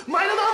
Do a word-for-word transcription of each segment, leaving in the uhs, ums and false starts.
前田どうも。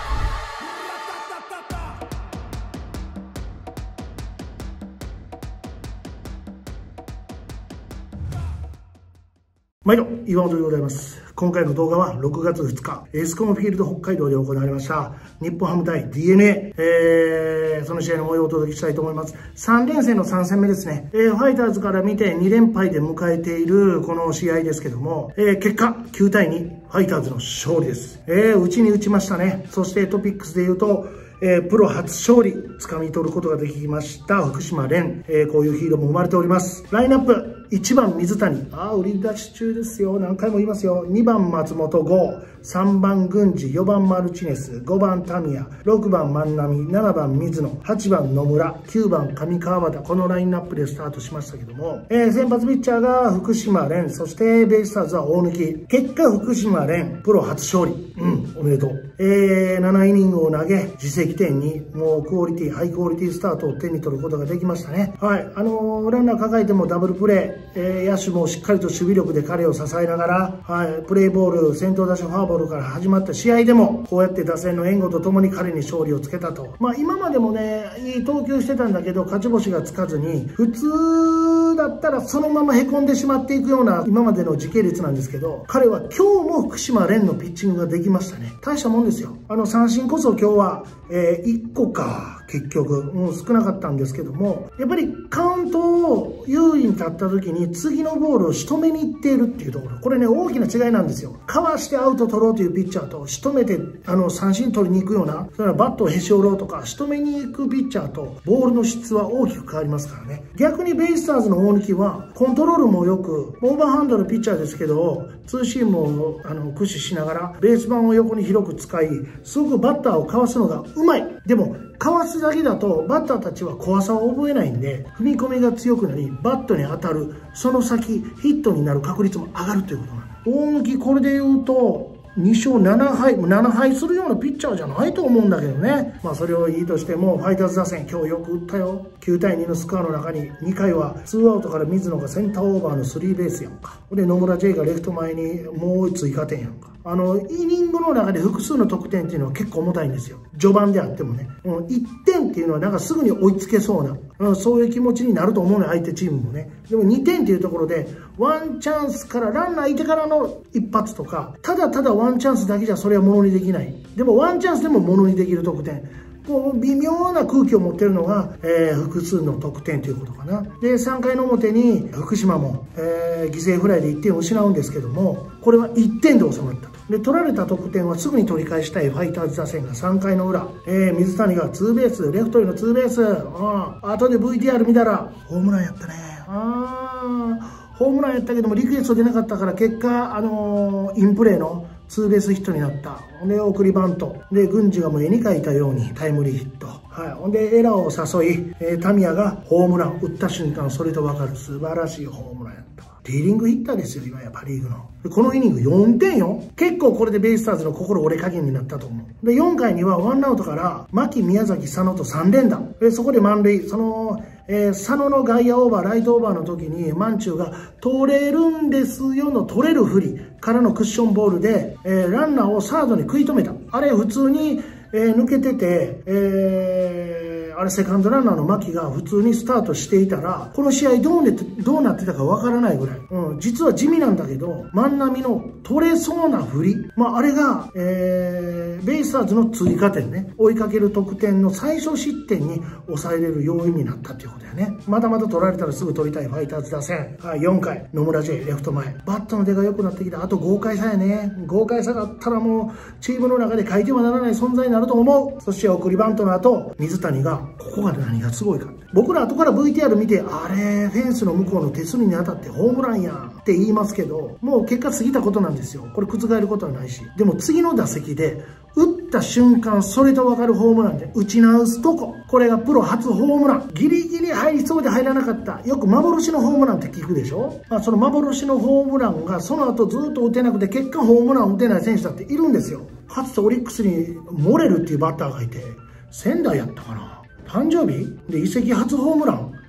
毎度岩本でございます。今回の動画はろくがつふつか、エスコンフィールド北海道で行われました日本ハム対 ディーエヌエー、えー、その試合の模様をお届けしたいと思います。さん連戦のさん戦目ですね。えー、ファイターズから見てに連敗で迎えているこの試合ですけども、えー、結果きゅうたいにファイターズの勝利です。えー、打ちに打ちましたね。そしてトピックスで言うと、えー、プロ初勝利掴み取ることができました福島蓮、えー、こういうヒーローも生まれております。ラインナップいちばん水谷、ああ売り出し中ですよ、何回も言いますよ。にばん松本剛、さんばん郡司、よばんマルチネス、ごばんタミヤ、ろくばん万波、ななばん水野、はちばん野村、きゅうばん上川端、このラインナップでスタートしましたけども、えー、先発ピッチャーが福島蓮、そしてベイスターズは大貫。結果福島蓮プロ初勝利、うんおめでとう。えー、ななイニングを投げ自責点にもうクオリティハイクオリティスタートを手に取ることができましたね。はい、あのー、ランナー抱えてもダブルプレー、えー、野手もしっかりと守備力で彼を支えながら、はい、プレーボール先頭打者フォアボールから始まった試合でもこうやって打線の援護とともに彼に勝利をつけたと。まあ今までもねいい投球してたんだけど勝ち星がつかずに、普通だったらそのままへこんでしまっていくような今までの時系列なんですけど、彼は今日も福島蓮のピッチングができましたね。大したもんですよ。あの三振こそ今日は、えー、いっこか結局、うん、少なかったんですけども、やっぱりカウントを優位に立った時に次のボールを仕留めに行っているっていうところ、これね大きな違いなんですよ。かわしてアウト取ろうというピッチャーと仕留めてあの三振取りに行くような、それからバットをへし折ろうとか仕留めに行くピッチャーとボールの質は大きく変わりますからね。逆にベイスターズの大貫はコントロールもよくオーバーハンドのピッチャーですけど、ツーシームをあの駆使しながらベース板を横に広く使い、すごくバッターをかわすのがうまい。でもかわすだけだとバッターたちは怖さを覚えないんで、踏み込みが強くなりバットに当たる、その先ヒットになる確率も上がるということなんです。大貫これで言うとにしょうななはい、ななはいするようなピッチャーじゃないと思うんだけどね。まあそれをいいとしても、ファイターズ打線今日よく打ったよ。きゅうたいにのスコアの中ににかいはツーアウトから水野がセンターオーバーのスリーベースやんか。で野村 J がレフト前にもう追加点やんか。あのイニングの中で複数の得点っていうのは結構重たいんですよ。序盤であってもね、うん、いってんっていうのはなんかすぐに追いつけそうな、うん、そういう気持ちになると思うのよ、相手チームもね。でもにてんっていうところでワンチャンスからランナーいてからの一発とか、ただただワンチャンスだけじゃそれはものにできない。でもワンチャンスでもものにできる得点、こう微妙な空気を持ってるのが、えー、複数の得点ということかな。でさんかいの表に福島も、えー、犠牲フライでいってんを失うんですけども、これはいってんで収まったと。で取られた得点はすぐに取り返したいファイターズ打線がさんかいの裏、えー、水谷がツーベース、レフトへのツーベース、あ後で ブイティーアール 見たらホームランやったね。あホームランやったけどもリクエスト出なかったから結果、あのー、インプレーのツーベースヒットになった。ほんで送りバントで郡司がもう絵に描いたようにタイムリーヒット、はい、ほんでエラーを誘い、えー、タミヤがホームラン打った瞬間それと分かる素晴らしいホームランやった。リーディングヒッターですよ今やパ・リーグの。このイニングよんてんよ。結構これでベイスターズの心折れ加減になったと思う。でよんかいにはワンアウトから牧、宮崎、佐野とさん連打で、そこで満塁。そのえー、佐野の外野オーバー、ライトオーバーの時に、マンチューが取れるんですよの取れるふりからのクッションボールで、えー、ランナーをサードに食い止めた。あれ普通に、えー、抜けてて、えー、あれセカンドランナーの牧が普通にスタートしていたら、この試合どう, ねどうなってたかわからないぐらい。うん、実は地味なんだけど、万波の取れそうなふり。まあ、あれが、えー、ベイスターズの追加点ね。追いかける得点の最小失点に抑えれる要因になったっていうことだよね。まだまだ取られたらすぐ取りたいファイターズ打線。はい、よんかい、野村 J、レフト前。バットの出が良くなってきた。あと豪快さやね。豪快さがあったらもう、チームの中で変えてはならない存在になると思う。そして送りバントの後、水谷が、ここが何がすごいか。僕ら後から ブイティーアール 見て、あれ、フェンスの向こうの手すりに当たってホームランやんって言いますけど、もう結果過ぎたことなんですよ。これ覆ることはないし。でも次の打席で、打った瞬間、それと分かるホームランで打ち直すとこ。これがプロ初ホームラン。ギリギリ入りそうで入らなかった。よく幻のホームランって聞くでしょ。まあ、その幻のホームランがその後ずっと打てなくて、結果ホームラン打てない選手だっているんですよ。かつてオリックスにモレルっていうバッターがいて、仙台やったかな。誕生日で移籍初ホームラン。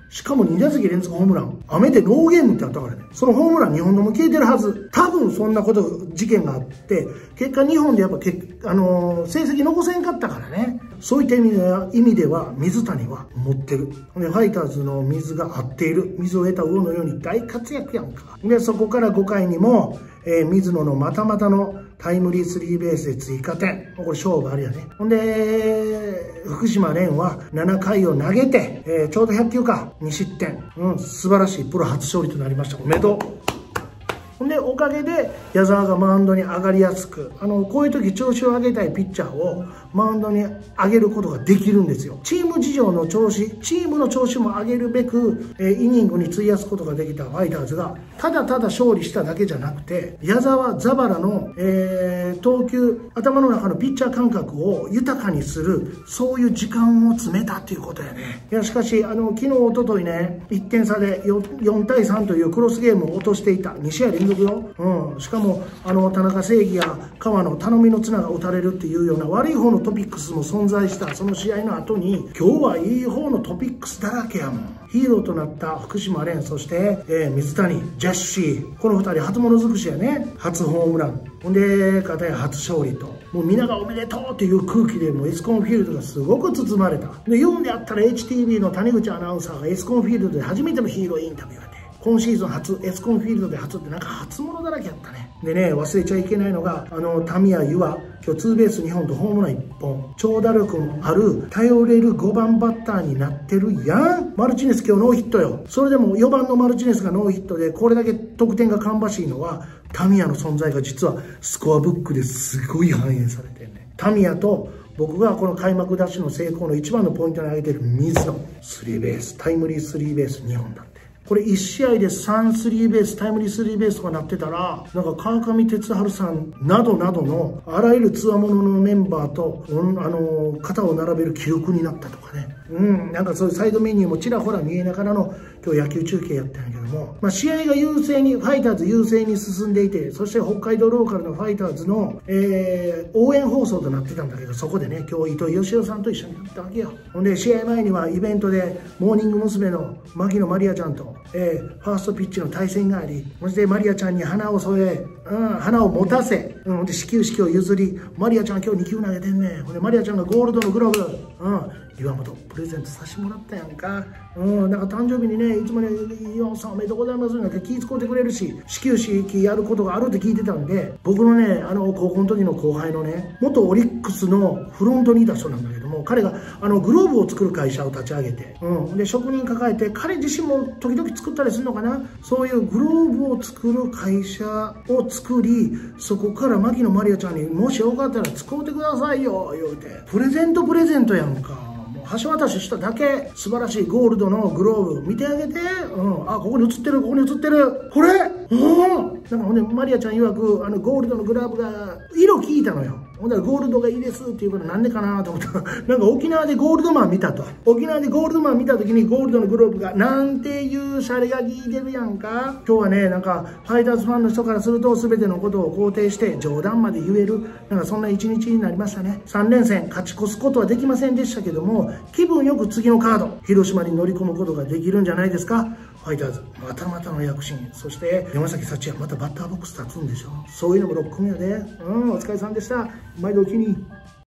しかもに打席連続ホームラン。雨でノーゲームってあったからね。そのホームランにほんとも消えてるはず。多分そんなこと、事件があって、結果にほんでやっぱけ、あのー、成績残せんかったからね。そういった意味では、意味では水谷は持ってる。で、ファイターズの水が合っている。水を得た魚のように大活躍やんか。で、そこからごかいにも、えー、水野のまたまたのタイムリースリーベースで追加点。これ勝負あるよね。ほんで、福島蓮はななかいを投げて、えー、ちょうどひゃっきゅうか、にしってん。うん、素晴らしいプロ初勝利となりました。おめでとう。ほんで、おかげで、矢沢がマウンドに上がりやすく、あの、こういう時調子を上げたいピッチャーをマウンドに上げることができるんですよ。チーム事情の調子、チームの調子も上げるべく、えー、イニングに費やすことができたファイターズが、ただただ勝利しただけじゃなくて、矢沢、ザバラの、えー、投球、頭の中のピッチャー感覚を豊かにする、そういう時間を詰めたっていうことやね。いや、しかし、あの、昨日、一昨日ね、いってん差で よんたいさんというクロスゲームを落としていた。にしあい連続よ。うん。しかも、あの、田中正義や川野頼みの綱が打たれるっていうような悪い方のトピックスも存在したその試合の後に、今日はいい方のトピックスだらけやもん。ヒーローとなった福島蓮、そして、えー、水谷、ジャッシー。このふたり初物尽くしやね。初ホームラン。ほんで、片や初勝利と。もう皆がおめでとうっていう空気でもうエスコンフィールドがすごく包まれた。で、読んであったら エイチティービー の谷口アナウンサーがエスコンフィールドで初めてのヒーローインタビューやで。今シーズン初、エスコンフィールドで初ってなんか初物だらけやったね。でね、忘れちゃいけないのが、あの、タミヤユは今日ツーベースにほんとホームランいっぽん。長打力もある、頼れるごばんバッターになってるやん。マルチネス今日ノーヒットよ。それでもよばんのマルチネスがノーヒットで、これだけ得点が芳しいのは、タミヤの存在が実はスコアブックですごい反映されてるね。タミヤと、僕がこの開幕ダッシュの成功の一番のポイントに挙げてる水野。スリーベース、タイムリースリーベースにほんだって。これいち試合でさんスリーベース、タイムリースリーベースとかなってたら、なんか川上哲治さんなどなどのあらゆる強者のメンバーと、うん、あの、肩を並べる記憶になったとかね。うん、なんかそういうサイドメニューもちらほら見えながらの今日野球中継やったんやけども、まあ試合が優勢に、ファイターズ優勢に進んでいて、そして北海道ローカルのファイターズの、えー、応援放送となってたんだけど、そこでね、今日糸井嘉男さんと一緒にやったわけよ。ほんで、試合前にはイベントで、モーニング娘。の牧野マリアちゃんと、えー、ファーストピッチの対戦があり、そしてマリアちゃんに花を添え、うん、花を持たせ、うん、で始球式を譲り、マリアちゃん今日にきゅう投げてんねん。ほんで、マリアちゃんがゴールドのグローブ、うん、岩本プレゼントさせてもらったやんか。うん、なんか誕生日にね、いつもね、岩本さんおめでとうございますなんか気遣ってくれるし、始球式やることがあるって聞いてたんで、僕のね、あの、高校の時の後輩のね、元オリックスのフロントにいた人なんだけども、彼が、あの、グローブを作る会社を立ち上げて、うん、で、職人抱えて、彼自身も時々作ったりするのかな、そういうグローブを作る会社を作り、そこから牧野マリアちゃんに、もしよかったら使うてくださいよ、言うて。プレゼントプレゼントやんか。橋渡ししただけ素晴らしいゴールドのグローブ見てあげて、うん、あ、ここに映ってる、ここに映ってる、これ、うん、なんかほんでマリアちゃん曰く、あのゴールドのグラブが色聞いたのよ。ほんだらゴールドがいいですっていうからなんでかなと思ったら、なんか沖縄でゴールドマン見たと。沖縄でゴールドマン見た時にゴールドのグローブが、なんていうシャレが効いてるやんか。今日はね、なんかファイターズファンの人からすると全てのことを肯定して冗談まで言える、なんかそんな一日になりましたね。さん連戦勝ち越すことはできませんでしたけども、気分よく次のカード、広島に乗り込むことができるんじゃないですか。ファイターズ、またまたの躍進。そして山崎幸也、またバッターボックス立つんでしょ。そういうのもろっこんやで。うん、お疲れさんでした。毎度お気に。